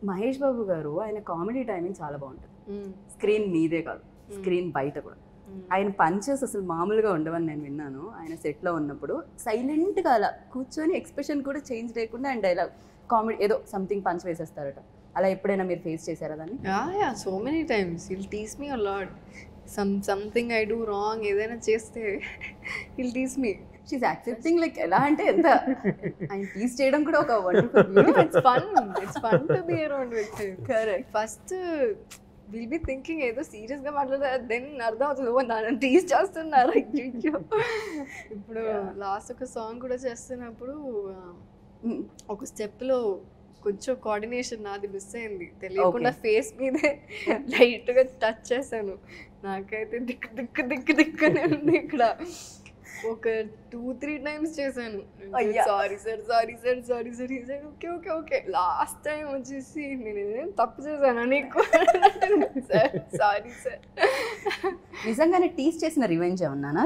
మహేష్ బాబు గారు ఆయన comedy timing చాలా బాగుంటుంది. స్క్రీన్ మీదే కాదు, స్క్రీన్ బయట కూడా. ఆయన పంచెస్ అసలు మామూలుగా ఉండవని నేను విన్నాను. ఆయన సెట్లో ఉన్నప్పుడు సైలెంట్గా అలా కూర్చొని ఎక్స్ప్రెషన్ కూడా చేంజ్ లేకుండా ఆయన డైలాగ్ కామెడీ ఏదో సంథింగ్ పంచ్ వేసేస్తారట. అలా ఎప్పుడైనా మీరు ఫేస్ చేశారా దాన్ని? Yeah, so many times. He'll tease me a lot. Something I do wrong, ఏదైనా చేస్తే he'll tease me. She's accepting like ఎలా అంటే ఎంత ఆయన టీజ్ చేయడం కూడా ఒక wonderful. It's fun to be around with him. Correct. First we'll be thinking ఏదో సీరియస్ గా మాట్లాడతారు, దెన్ అర్థం అవుతుంది నన్ను టీజ్ చేస్తున్నారు. ఇప్పుడు లాస్ట్ ఒక సాంగ్ కూడా చేస్తున్నప్పుడు ఒక స్టెప్ లో కొంచెం కోఆర్డినేషన్ నాది మిస్ అయింది, తెలియకుండా ఫేస్ మీదే లైట్ గా టచ్ చేశాను. నాకైతే దిక్కునే ఉంది ఇక్కడ. ఒక 2-3 times చేశాను. Sorry sir okay last time వచ్చేసి నేను తప్పు చేశాను నీకు, సారీ సార్. నిజంగానే టీజ్ చేసిన రివెంజ్ ఏమన్నా?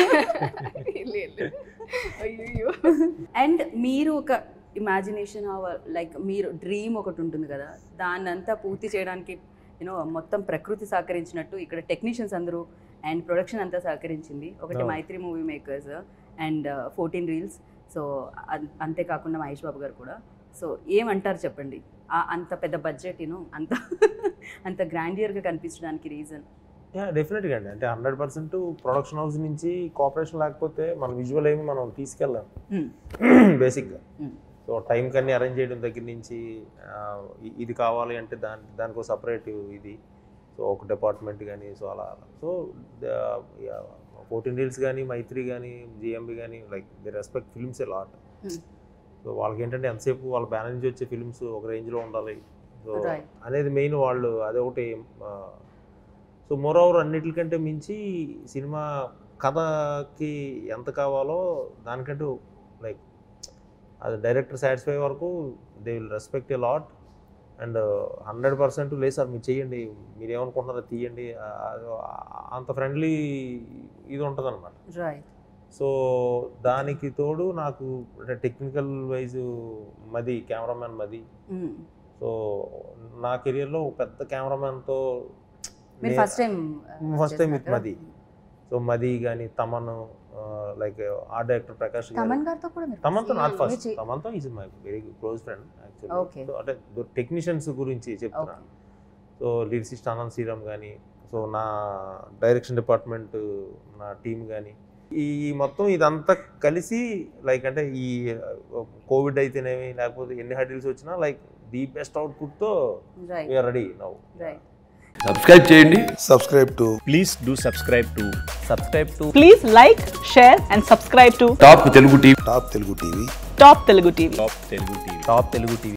అయ్యో. అండ్ మీరు ఒక ఇమాజినేషన్ లైక్ మీరు డ్రీమ్ ఒకటి ఉంటుంది కదా, దాన్నంతా పూర్తి చేయడానికి మొత్తం ప్రకృతి సహకరించినట్టు ఇక్కడ టెక్నీషియన్స్ అందరూ అండ్ ప్రొడక్షన్ అంతా సహకరించింది. ఒకటి Mythri movie makers and 14 Reels. So అంతేకాకుండా మహేష్ బాబు గారు కూడా. సో ఏమంటారు చెప్పండి, అంత పెద్ద బడ్జెట్ అంత గ్రాండియర్గా కనిపించడానికి రీజన్? డెఫినెట్గా అండి. అంటే 100% ప్రొడక్షన్ హౌస్ నుంచి కోఆపరేషన్ లేకపోతే మన విజువల్ ఏమి మనం తీసుకెళ్ళాం బేసిక్గా. సో టైం కన్నీ అరేంజ్ చేయడం దగ్గర నుంచి ఇది కావాలి అంటే దానికో సపరేట్ ఇది, సో ఒక డిపార్ట్మెంట్ కానీ, సో అలా. సో 14 Reels కానీ, మైత్రి కానీ, జిఎంబి కానీ, like they respect films a lot. So వాళ్ళకి ఏంటంటే ఎంతసేపు వాళ్ళ బ్యానర్ నుంచి వచ్చే ఫిల్మ్స్ ఒక రేంజ్లో ఉండాలి సో అనేది మెయిన్ వాళ్ళు అదే ఒకటి. సో మోర్ ఓవర్ అన్నిటికంటే మించి సినిమా కథకి ఎంత కావాలో దానికంటూ లైక్ అది డైరెక్టర్ సాటిస్ఫై వరకు they will respect a lot. And 100% లేదు సార్ మీరు చేయండి, మీరు ఏమనుకుంటున్నారో తీయండి, అంత ఫ్రెండ్లీ ఇది ఉంటుంది అనమాట. సో దానికి తోడు నాకు technical wise Madhi cameraman Madhi. So నా కెరియర్లో పెద్ద కెమెరామ్యాన్తో first time with Madhi. So Madhi కానీ Thaman, like art director Prakash తమన్తో నాట్ ఫస్ట్, తమన్తో is my very close friend actually. So అంటే టెక్నీషియన్స్ గురించి చెప్తున్నాను. సో లిరిసిస్ట్ ఆనంద్ శ్రీరామ్ కానీ, సో నా డైరెక్షన్ డిపార్ట్మెంట్ నా టీం కానీ, ఈ మొత్తం ఇదంతా కలిసి లైక్ అంటే ఈ కోవిడ్ అయితేనేమి లేకపోతే ఎన్ని హర్డిల్స్ వచ్చినా లైక్ ది బెస్ట్ అవుట్పుట్తో వీఆర్ రెడీ నౌ. సబ్స్క్రైబ్ చేయండి. Please do subscribe to. Please like, share and subscribe to top Telugu TV. Top Telugu TV. Top Telugu TV.